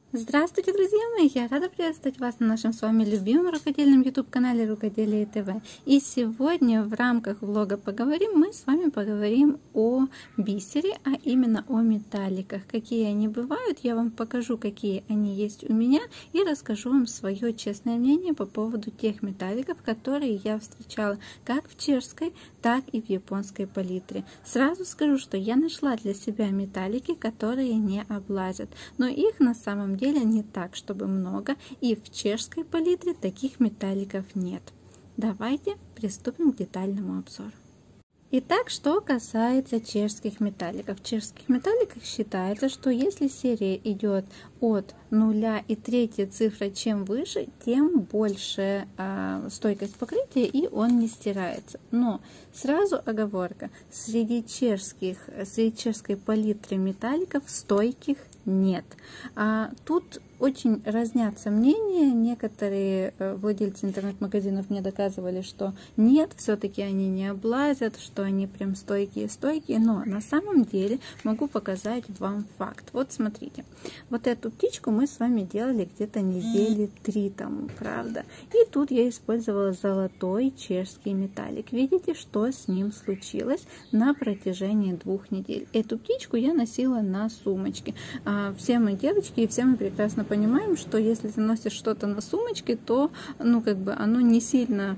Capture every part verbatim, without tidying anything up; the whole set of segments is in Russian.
Здравствуйте, друзья мои! Я рада приветствовать вас на нашем с вами любимом рукодельном YouTube-канале Рукоделие ТВ. И сегодня в рамках влога «Поговорим» мы с вами поговорим о бисере, а именно о металликах. Какие они бывают, я вам покажу, какие они есть у меня, и расскажу вам свое честное мнение по поводу тех металликов, которые я встречала как в чешской, так и в японской палитре. Сразу скажу, что я нашла для себя металлики, которые не облазят, но их на самом деле деле не так, чтобы много, и в чешской палитре таких металликов нет. Давайте приступим к детальному обзору. Итак, что касается чешских металликов. В чешских металликах считается, что если серия идет от нуля и третья цифра чем выше, тем больше э, стойкость покрытия, и он не стирается. Но сразу оговорка: среди чешских, среди чешской палитры металликов стойких нет. А тут очень разнятся мнения. Некоторые владельцы интернет-магазинов мне доказывали, что нет, все-таки они не облазят, что они прям стойкие-стойкие. Но на самом деле могу показать вам факт. Вот смотрите, вот эту птичку мы с вами делали где-то недели три тому, правда? И тут я использовала золотой чешский металлик. Видите, что с ним случилось на протяжении двух недель? Эту птичку я носила на сумочке. Все мы девочки и все мы прекрасно понимаем, что если ты носишь что-то на сумочке, то ну как бы оно не сильно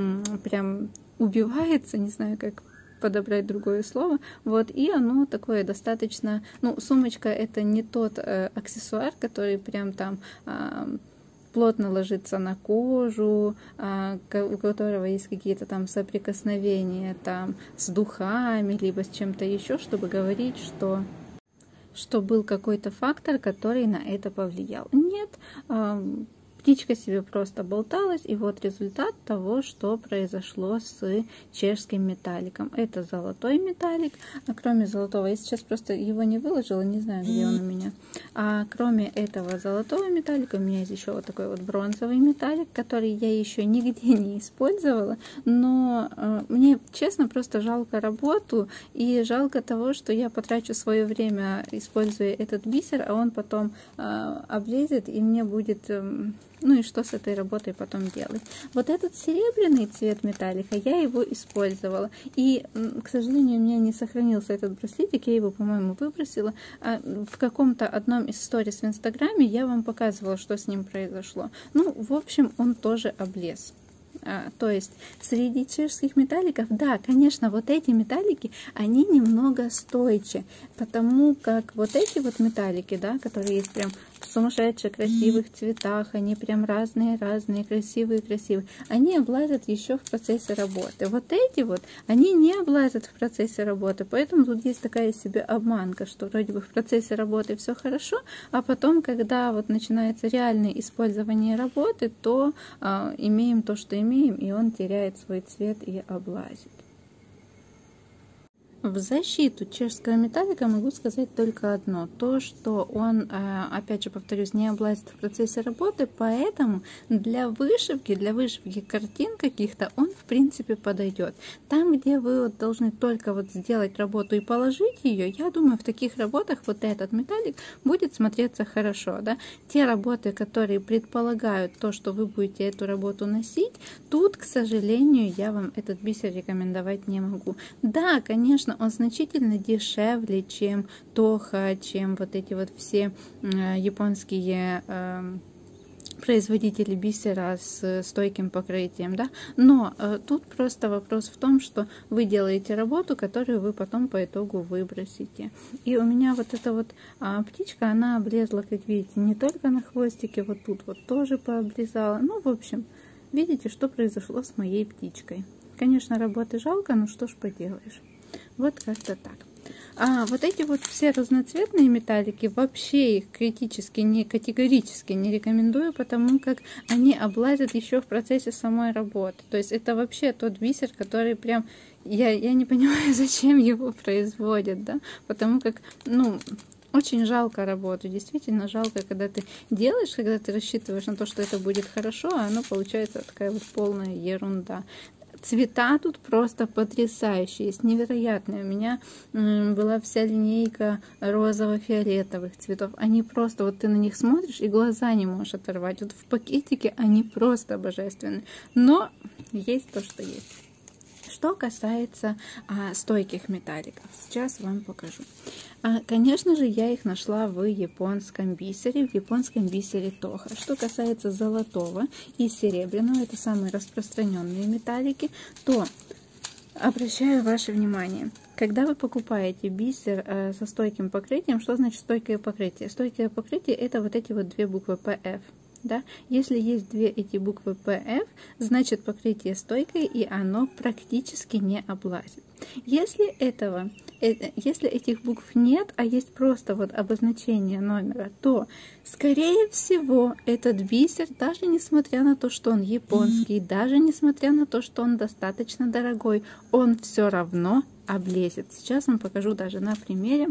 прям убивается, не знаю как подобрать другое слово, вот, и оно такое достаточно, ну, сумочка — это не тот э, аксессуар, который прям там э, плотно ложится на кожу, э, у которого есть какие-то там соприкосновения там с духами, либо с чем-то еще, чтобы говорить, что что был какой-то фактор, который на это повлиял. Нет, птичка себе просто болталась, и вот результат того, что произошло с чешским металликом. Это золотой металлик, а кроме золотого, я сейчас просто его не выложила, не знаю, где он у меня. А кроме этого золотого металлика у меня есть еще вот такой вот бронзовый металлик, который я еще нигде не использовала, но э, мне, честно, просто жалко работу и жалко того, что я потрачу свое время, используя этот бисер, а он потом э, облезет, и мне будет... Э, Ну и что с этой работой потом делать? Вот этот серебряный цвет металлика, я его использовала. И, к сожалению, у меня не сохранился этот браслетик, я его, по-моему, выбросила. А в каком-то одном из сторис в Инстаграме я вам показывала, что с ним произошло. Ну, в общем, он тоже облез. А, то есть среди чешских металликов, да, конечно, вот эти металлики, они немного стойче, потому как вот эти вот металлики, да, которые есть прям в сумасшедше красивых цветах, они прям разные-разные, красивые-красивые, они облазят еще в процессе работы. Вот эти вот, они не облазят в процессе работы, поэтому тут есть такая себе обманка, что вроде бы в процессе работы все хорошо, а потом, когда вот начинается реальное использование работы, то а, имеем то, что имеем, и он теряет свой цвет и облазит. В защиту чешского металлика могу сказать только одно. То, что он, опять же повторюсь, не облазит в процессе работы, поэтому для вышивки, для вышивки картин каких-то он в принципе подойдет. Там, где вы вот должны только вот сделать работу и положить ее, я думаю, в таких работах вот этот металлик будет смотреться хорошо. Да? Те работы, которые предполагают то, что вы будете эту работу носить, тут, к сожалению, я вам этот бисер рекомендовать не могу. Да, конечно, он значительно дешевле, чем Тоха, чем вот эти вот все э, японские э, производители бисера с стойким покрытием, да, но э, тут просто вопрос в том, что вы делаете работу, которую вы потом по итогу выбросите. И у меня вот эта вот а, птичка, она облезла, как видите, не только на хвостике, вот тут вот тоже пооблезала. Ну, в общем, видите, что произошло с моей птичкой. Конечно, работы жалко, но что ж поделаешь. Вот как-то так. А вот эти вот все разноцветные металлики, вообще их критически, не категорически не рекомендую, потому как они облазят еще в процессе самой работы. То есть это вообще тот бисер, который прям, я, я не понимаю, зачем его производят, да, потому как, ну... Очень жалко работу, действительно жалко, когда ты делаешь, когда ты рассчитываешь на то, что это будет хорошо, а оно получается такая вот полная ерунда. Цвета тут просто потрясающие, есть невероятные. У меня была вся линейка розово-фиолетовых цветов. Они просто, вот ты на них смотришь и глаза не можешь оторвать. Вот в пакетике они просто божественные. Но есть то, что есть. Что касается а, стойких металликов, сейчас вам покажу. А, конечно же, я их нашла в японском бисере, в японском бисере Тоха. Что касается золотого и серебряного, это самые распространенные металлики, то обращаю ваше внимание. Когда вы покупаете бисер э, со стойким покрытием, что значит стойкое покрытие? Стойкое покрытие — это вот эти вот две буквы пэ эф. Да? Если есть две эти буквы пэ эф, значит покрытие стойкое, и оно практически не облазит. Если этого, э, если этих букв нет, а есть просто вот обозначение номера, то, скорее всего, этот бисер, даже несмотря на то, что он японский, даже несмотря на то, что он достаточно дорогой, он все равно облезет. Сейчас вам покажу даже на примере.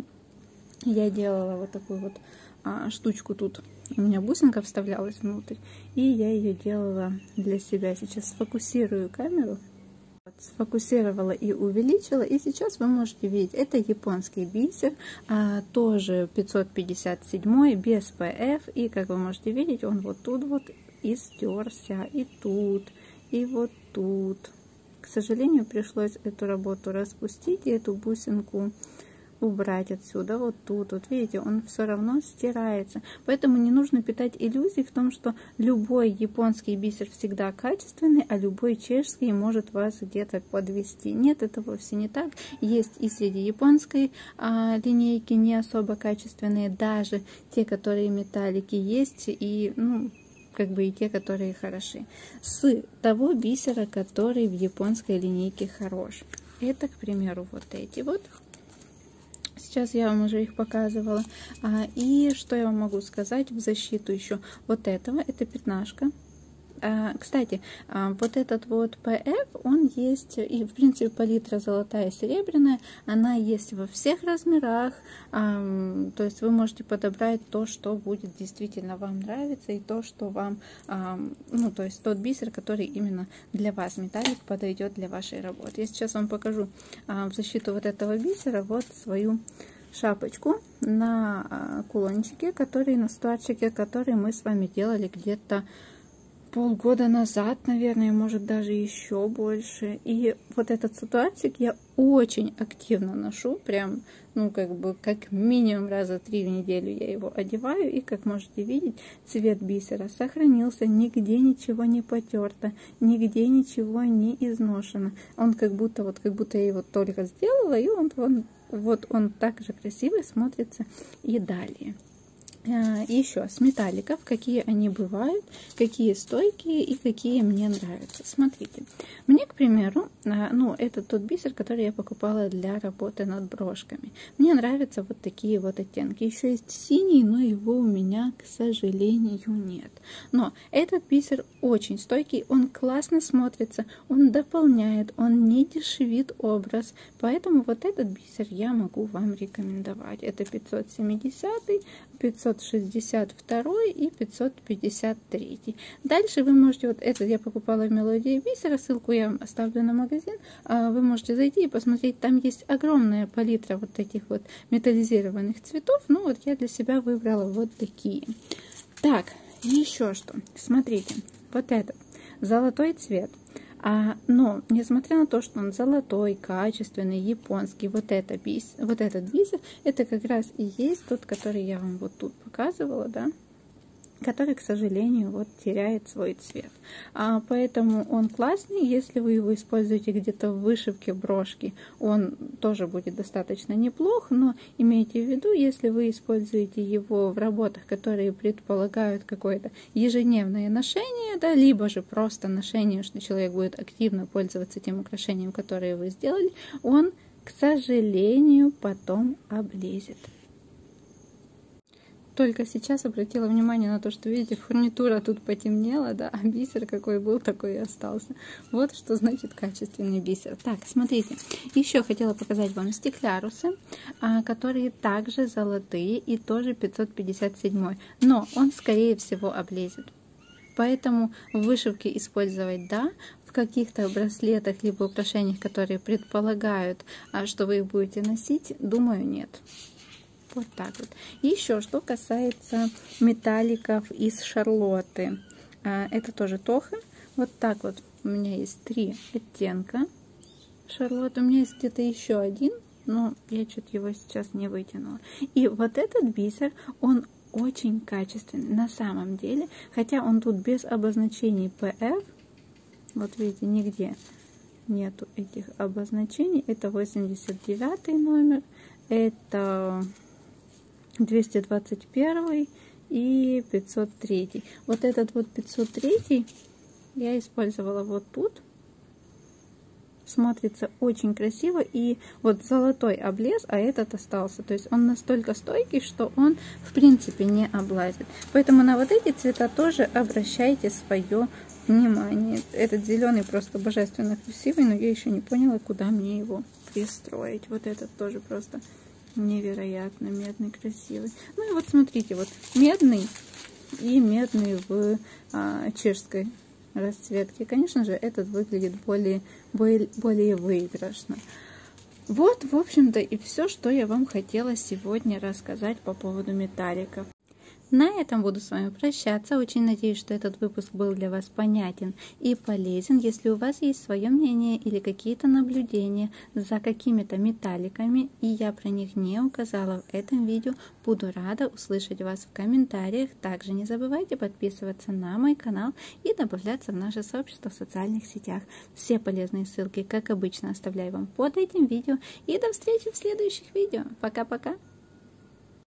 Я делала вот такую вот а, штучку тут. У меня бусинка вставлялась внутрь, и я ее делала для себя. Сейчас сфокусирую камеру. Вот, сфокусировала и увеличила, и сейчас вы можете видеть, это японский бисер, а, тоже пятьсот пятьдесят семь, без пэ эф, и как вы можете видеть, он вот тут вот и стерся, и тут, и вот тут. К сожалению, пришлось эту работу распустить и эту бусинку убрать отсюда, вот тут, вот видите, он все равно стирается. Поэтому не нужно питать иллюзий в том, что любой японский бисер всегда качественный, а любой чешский может вас где-то подвести. Нет, это вовсе не так. Есть и среди японской а, линейки не особо качественные, даже те, которые металлики, есть и, ну, как бы и те, которые хороши. С того бисера, который в японской линейке хорош. Это, к примеру, вот эти вот. Сейчас я вам уже их показывала. А, и что я вам могу сказать в защиту еще вот этого? Это пятнашка. А, кстати, а, вот этот вот пэ эф, он есть, и в принципе палитра золотая и серебряная, она есть во всех размерах. А, то есть вы можете подобрать то, что будет действительно вам нравиться, и то, что вам, а, ну, то есть тот бисер, который именно для вас, металлик, подойдет для вашей работы. Я сейчас вам покажу а, в защиту вот этого бисера вот свою шапочку на кулончике, который на стульчике, который мы с вами делали где-то полгода назад, наверное, может даже еще больше. И вот этот ситуацик я очень активно ношу, прям, ну, как бы, как минимум раза три в неделю я его одеваю, и, как можете видеть, цвет бисера сохранился, нигде ничего не потерто, нигде ничего не изношено. Он как будто, вот, как будто я его только сделала, и он, он вот он так же красиво смотрится и далее. Еще с металликов, какие они бывают, какие стойкие и какие мне нравятся. Смотрите, мне, к примеру, ну, это тот бисер, который я покупала для работы над брошками. Мне нравятся вот такие вот оттенки. Еще есть синий, но его у меня, к сожалению, нет. Но этот бисер очень стойкий, он классно смотрится, он дополняет, он не дешевит образ. Поэтому вот этот бисер я могу вам рекомендовать. Это пятьсот семьдесят, пятьсот шестьдесят два и пятьсот пятьдесят три. Дальше вы можете, вот это я покупала в Мелодии бисера, ссылку я вам оставлю на магазин, вы можете зайти и посмотреть, там есть огромная палитра вот таких вот металлизированных цветов, ну вот я для себя выбрала вот такие. Так, еще что, смотрите, вот этот золотой цвет. А, но, несмотря на то, что он золотой, качественный, японский, вот, это бис, вот этот бисер, это как раз и есть тот, который я вам вот тут показывала, да, который, к сожалению, вот теряет свой цвет. А, поэтому он классный, если вы его используете где-то в вышивке брошки, он тоже будет достаточно неплох, но имейте в виду, если вы используете его в работах, которые предполагают какое-то ежедневное ношение, да, либо же просто ношение, что человек будет активно пользоваться тем украшением, которое вы сделали, он, к сожалению, потом облезет. Только сейчас обратила внимание на то, что, видите, фурнитура тут потемнела, да, а бисер какой был, такой и остался. Вот что значит качественный бисер. Так, смотрите, еще хотела показать вам стеклярусы, которые также золотые и тоже пятьсот пятьдесят семь, но он, скорее всего, облезет. Поэтому в вышивке использовать да, в каких-то браслетах либо украшениях, которые предполагают, что вы их будете носить, думаю, нет. Вот так вот. И еще, что касается металликов из Шарлотты. Это тоже Тоха. Вот так вот. У меня есть три оттенка Шарлотты. У меня есть где-то еще один, но я что-то его сейчас не вытянула. И вот этот бисер, он очень качественный на самом деле. Хотя он тут без обозначений пэ эф. Вот видите, нигде нету этих обозначений. Это восемьдесят девятый номер. Это двести двадцать первый и пятьсот третий. Вот этот вот пятьсот третий я использовала вот тут. Смотрится очень красиво. И вот золотой облез, а этот остался. То есть он настолько стойкий, что он в принципе не облазит. Поэтому на вот эти цвета тоже обращайте свое внимание. Этот зеленый просто божественно красивый, но я еще не поняла, куда мне его пристроить. Вот этот тоже просто невероятно медный, красивый. Ну и вот смотрите, вот медный и медный в а, чешской расцветке. Конечно же, этот выглядит более, более, более выигрышно. Вот, в общем-то, и все, что я вам хотела сегодня рассказать по поводу металликов. На этом буду с вами прощаться. Очень надеюсь, что этот выпуск был для вас понятен и полезен. Если у вас есть свое мнение или какие-то наблюдения за какими-то металликами, и я про них не указала в этом видео, буду рада услышать вас в комментариях. Также не забывайте подписываться на мой канал и добавляться в наше сообщество в социальных сетях. Все полезные ссылки, как обычно, оставляю вам под этим видео. И до встречи в следующих видео. Пока-пока!